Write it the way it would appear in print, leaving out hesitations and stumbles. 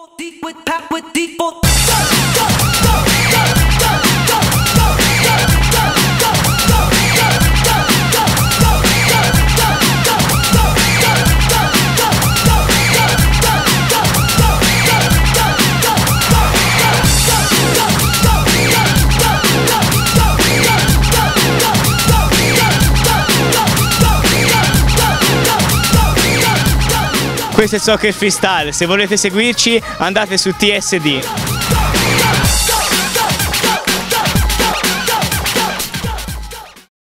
Questo è Soccer Freestyle, se volete seguirci andate su TSD.